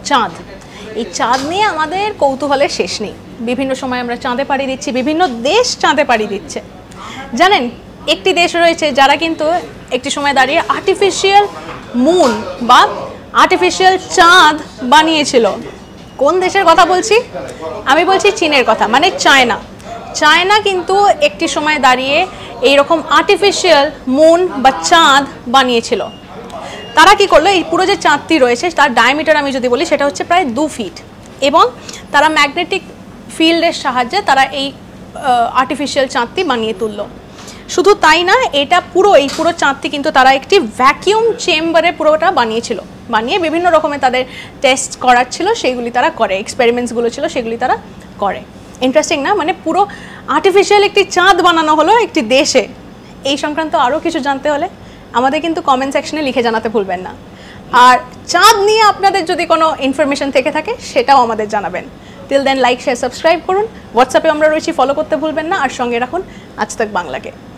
চাঁদ। এই চাঁদ নিয়ে আমাদের কৌতূহলের শেষ নেই। বিভিন্ন সময় আমরা চাঁদে পাড়ি দিচ্ছি, বিভিন্ন দেশ চাঁদে পাড়ি দিচ্ছে। জানেন, একটি দেশ রয়েছে যারা কিন্তু একটি সময় দাঁড়িয়ে আর্টিফিশিয়াল মুন বা আর্টিফিশিয়াল চাঁদ বানিয়েছিল। কোন দেশের কথা বলছি? আমি বলছি চীনের কথা, মানে চায়না। চায়না কিন্তু একটি সময় দাঁড়িয়ে এইরকম আর্টিফিশিয়াল মুন বা চাঁদ বানিয়েছিল। তারা কি করলো, এই পুরো যে চাঁদটি রয়েছে তার ডায়ামিটার আমি যদি বলি সেটা হচ্ছে প্রায় 2 ফিট, এবং তারা ম্যাগনেটিক ফিল্ডের সাহায্যে তারা এই আর্টিফিশিয়াল চাঁদটি বানিয়ে তুললো। শুধু তাই না, এটা এই পুরো চাঁদটি কিন্তু তারা একটি ভ্যাকিউম চেম্বারে পুরোটা বানিয়েছিল। বানিয়ে বিভিন্ন রকমের তাদের টেস্ট করার ছিল, সেইগুলি তারা করে, এক্সপেরিমেন্টসগুলো ছিল সেগুলি তারা করে। ইন্টারেস্টিং না? মানে পুরো আর্টিফিশিয়াল একটি চাঁদ বানানো হলো একটি দেশে। এই সংক্রান্ত আরও কিছু জানতে হলে আমাদের কিন্তু কমেন্ট সেকশনে লিখে জানাতে ভুলবেন না। আর চাঁদ নিয়ে আপনাদের যদি কোনো ইনফরমেশন থেকে থাকে সেটাও আমাদের জানাবেন। Till then like, share, subscribe করুন। হোয়াটসঅ্যাপে আমরা রয়েছি, ফলো করতে ভুলবেন না। আর সঙ্গে রাখুন আজ তাক বাংলাকে।